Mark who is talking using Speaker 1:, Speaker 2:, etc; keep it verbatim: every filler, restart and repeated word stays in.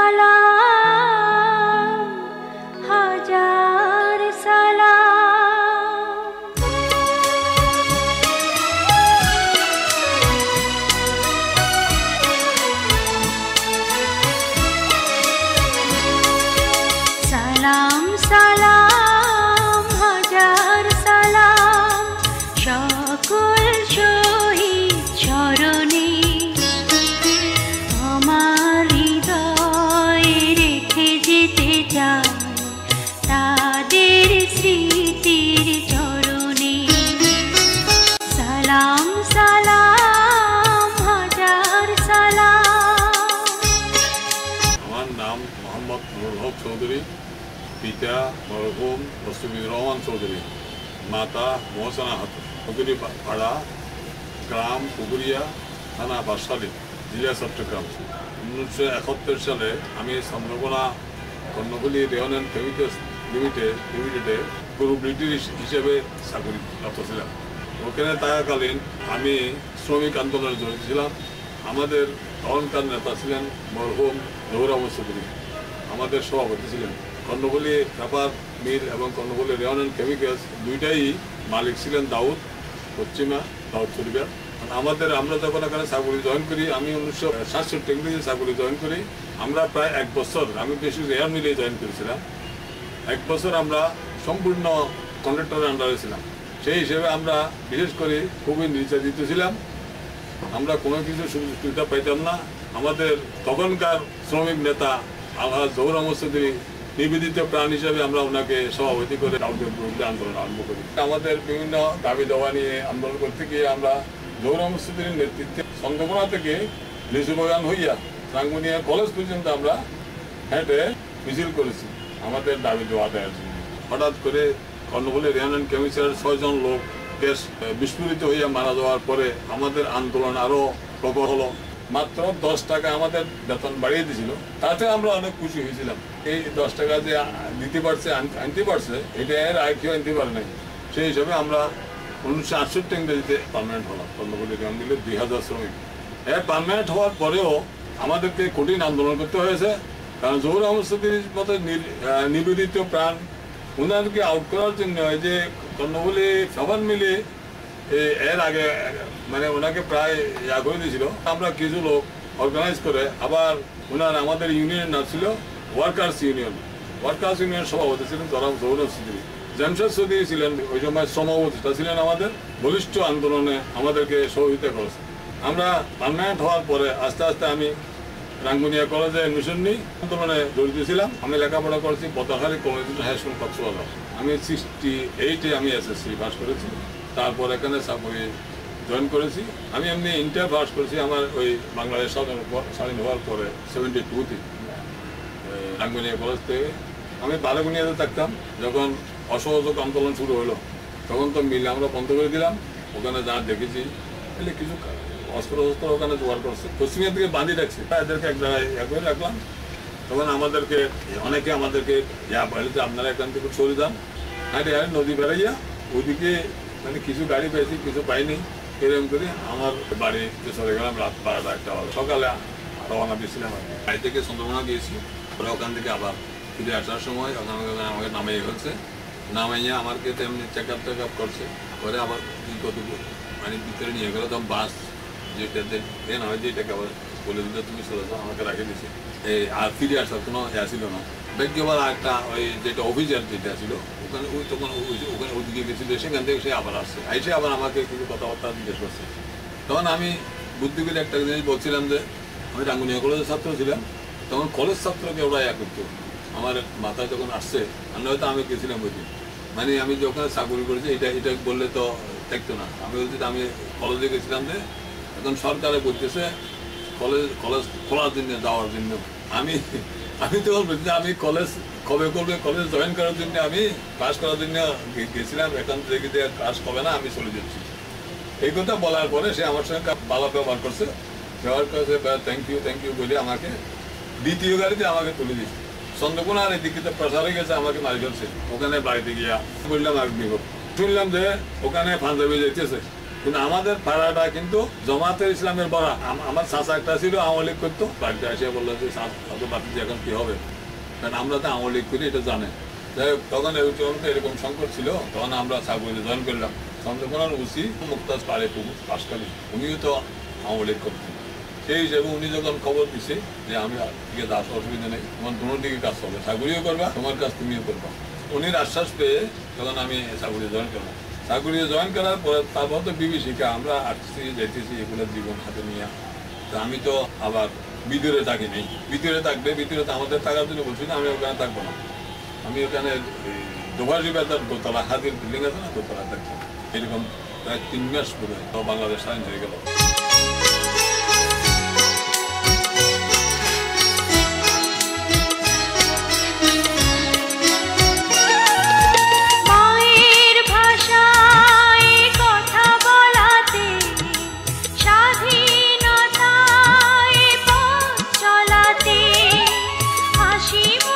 Speaker 1: সালাম হাজার সালাম সালাম সালাম হাজার সালাম সকল শহীদ চরণে আমার হৃদয়ে রেখে যেতে চাই তাদের স্মৃতির চরণে সালাম সালাম হাজার সালাম।
Speaker 2: আমার নাম মোহাম্মদ নুরুল হক চৌধুরী, পিতা মরহুম মুস্তাফিজুর রহমান চৌধুরী, মাতা মোহসেনা খাতুন, চৌধুরী পাড়া, গ্রাম পুকুরিয়া, থানা বাঁশখালী, জেলা চট্টগ্রাম। উনিশশো একাত্তর সালে আমি Chandrakona Karnaphuli rayon chemicals limited লিমিটেডে গ্রুপ লিডার হিসেবে চাকরিরত ছিলাম। ওখানে থাকাকালীন আমি শ্রমিক আন্দোলনে জড়িত ছিলাম। আমাদের তখনকার নেতা ছিলেন মরহুম জহুর আহমদ চৌধুরী, আমাদের সভাপতি ছিলেন। কর্ণফুলী পেপার মিল এবং কর্ণফুলী রেওনেন কেমিক্যালস দুইটাই মালিক ছিলেন দাউদ পশ্চিমা, দাউদ পরিবার। আমাদের আমরা যখন এখানে চাকরি জয়েন করি, আমি উনিশশো সাতষট্টি ইংরেজি চাকরি জয়েন করি। আমরা প্রায় এক বছর, আমি বেশি রেয়ার মিলে জয়েন করেছিলাম। এক বছর আমরা সম্পূর্ণ কন্ট্রাক্টরের আন্ডারে ছিলাম। সেই হিসেবে আমরা বিশেষ করে খুবই নির্যাতিত ছিলাম। আমরা কোনো কিছু সুযোগ সুবিধা পাইতাম না। আমাদের তখনকার শ্রমিক নেতা আলহাজ জহুর আহমদ চৌধুরী নিবেদিত প্রাণ হিসাবে আমরা ওনাকে সভাপতি করে দাউদের বিরুদ্ধে আন্দোলন আরম্ভ করি। আমাদের বিভিন্ন দাবি দাওয়া নিয়ে আন্দোলন করতে গিয়ে আমরা জহুর আহমদ চৌধুরীর নেতৃত্বে চন্দ্রকোনা থেকে লিচু বাগান হইয়া রাঙ্গুনিয়া কলেজ পর্যন্ত আমরা হেঁটে মিছিল করেছি আমাদের দাবি দেওয়া আদায়ের জন্য। হঠাৎ করে কর্ণফুলী রেওনেন কেমিক্যালসের ছয়জন লোক গ্যাস বিস্ফোরিত হইয়া মারা যাওয়ার পরে আমাদের আন্দোলন আরও প্রবল হলো। মাত্র দশ টাকা আমাদের বেতন বাড়িয়ে দিয়েছিল, তাতে আমরা অনেক খুশি হয়েছিলাম। এই দশ টাকা যে দিতে পারছে আনতে পারছে, এটা এর আয় কেউ আনতে পারে নাই। সেই হিসাবে আমরা উনিশশো আটষট্টি ইংরেজিতে পারমানেন্ট হলাম। কর্ণফুলী রেওনেন দিলে দুই হাজার শ্রমিক। এর পারমানেন্ট হওয়ার পরেও আমাদেরকে কঠিন আন্দোলন করতে হয়েছে, কারণ জহুর আহমদ চৌধুরীর মতো নিবেদিত প্রাণ ওনাদেরকে আউট করার জন্য এই যে কর্ণফুলী পেপার মিলে এর আগে মানে ওনাকে প্রায় ইয়া করে দিয়েছিল। আমরা কিছু লোক অর্গানাইজ করে আবার ওনার আমাদের ইউনিয়নের নাম ছিল ওয়ার্কার্স ইউনিয়ন। ওয়ার্কার্স ইউনিয়নের সভাপতি ছিলেন জনাব জহুর চৌধুরী। জামশেদ চৌধুরী ছিলেন ওই সময় সভাপতিটা ছিলেন আমাদের। বলিষ্ঠ আন্দোলনে আমাদেরকে সহযোগিতা করেছে। আমরা পারমানেন্ট হওয়ার পরে আস্তে আস্তে আমি রাঙ্গুনিয়া কলেজে এডমিশন নিই, আন্দোলনে জড়িত ছিলাম। আমি লেখাপড়া করেছি Padmakhali community high school Cox's Bazar. আমি সিক্সটি এইটে আমি এসএসসি পাস করেছি। তারপর এখানে চাকরি জয়েন করেছি। আমি এমনি ইন্টার পাস করেছি আমার ওই বাংলাদেশ স্বাধীন হওয়ার পরে সেভেন্টি টুতে রাঙ্গুনিয়া কলেজ থেকে। আমি বারাগুনিয়াতে থাকতাম। যখন অসহযোগ আন্দোলন শুরু হলো তখন তো মিলে আমরা বন্ধ করে দিলাম। ওখানে যা দেখেছি এলে কিছু অস্ত্র শস্ত্র ওখানে জোগাড় করছে, পশ্চিমের দিকে বাঁধি রাখছে, এদেরকে এক জায়গায় ইয়া করে রাখলাম। তখন আমাদেরকে অনেকে আমাদেরকে ইয়া বলেছে আপনারা এখান থেকে সরে যান। হাঁটে হাঁটে নদী বেড়াইয়া ওইদিকে মানে কিছু গাড়ি পেয়েছি, কিছু পাইনি। এরকম করে আমার বাড়িতে চলে গেলাম রাত বারোটা একটা হলো। সকালে রওনা দিয়েছিলাম। বাড়ি থেকে চন্দ্রকোনা গিয়েছি, পরে ওখান থেকে আবার ফিরে আসার সময় ওখানে আমাকে নামাই হচ্ছে। নামাইয়া আমাকে তেমনি চেক আপ টেক আপ করছে। পরে আবার কতটুকু মানে ভিতরে নিয়ে গেলো। তখন বাস যেটাতে ট্রেন হয় যেটাকে আবার বলে দিতে তুমি চলে যাও, আমাকে রাখে দিয়েছে। এই আর ফিরে আসার কোনো ইয়া ছিল না। ভাগ্যবার একটা ওই যেটা অফিসার যেটা ছিল ওখানে ওই তখন ওখানে ওদিকে গেছিল, সেখান থেকে সে আবার আসছে। এসে আবার আমাকে কিছু কথাবার্তা জিজ্ঞেস করছে। তখন আমি বুদ্ধি করে একটা জিনিস বলছিলাম যে আমি রাঙ্গুনিয়া কলেজের ছাত্র ছিলাম। তখন কলেজ ছাত্রকে ওরা ইয়া করতো। আমার মাথায় যখন আসছে, আমি হয়তো আমি গেছিলাম বুঝি, মানে আমি যখন চাকরি করেছি এটা এটা বললে তো থাকতো না। আমি বলছি আমি কলেজে গেছিলাম যে এখন সরকারে বলতেছে কলেজ কলেজ খোলার জন্য যাওয়ার জন্য। আমি আমি তো বলছি আমি কলেজ কবে করবে, কলেজ জয়েন করার জন্য আমি ক্লাস করার জন্য গেছিলাম। এখন দেখি যে ক্লাস হবে না, আমি চলে যাচ্ছি। এই কথা বলার পরে সে আমার সঙ্গে ভালো ব্যবহার করছে। ব্যবহার করছে থ্যাংক ইউ থ্যাংক ইউ বলে আমাকে দ্বিতীয় গাড়িতে আমাকে তুলে দিচ্ছে। চন্দ্রকোনার এদিকে প্রচার হয়ে গেছে, আমাকে মারি ফেলছে। ওখানে বাড়িতে গিয়া বললাম আর নিব। শুনলাম যে ওখানে পাঞ্জাবি যেতেছে, কিন্তু আমাদের পাড়াটা কিন্তু জামাতের ইসলামের বড়া। আমার চাচা একটা ছিল আওয়ামী লীগ করতো, বাড়িতে এসে বললো যে বাড়িতে এখন কি হবে, কারণ আমরা তো আওয়ামী লীগ করি এটা জানে। যাই হোক তখন এরকম সংকট ছিল, তখন আমরা চাকুরিতে জয়েন করলাম। চন্দ্রকোনার উচি মুক্তাজ পারে পাশকালী, উনিও তো আওয়ামী লীগ করতেন। সেই হিসেবে উনি যখন খবর দিছে যে আমি দিকে যাস অসুবিধা নেই, তোমার দুটোর দিকে কাজ করবে, চাকুরিও করবা তোমার কাজ তুমিও করবা। উনির আশ্বাস পেয়ে তখন আমি চাকুরি জয়েন করলাম। চাকুরি জয়েন করার পরে তারপর তো বিভীষিকা, আমরা আসতেছি যেতেছি এগুলো জীবন হাতে নিয়ে। তো আমি তো আবার ভিতরে থাকি নেই, ভিতরে থাকবে ভিতরে তো আমাদের থাকার জন্য বলছি না আমি ওখানে থাকবো না। আমি ওখানে দোভাষী বেতার দোতলা হাতির বিল্ডিং আছে না, দোতলা থাকতাম। এরকম প্রায় তিন মাস বোধ হয় বাংলাদেশ স্বাধীন হয়ে গেল।
Speaker 1: হাসি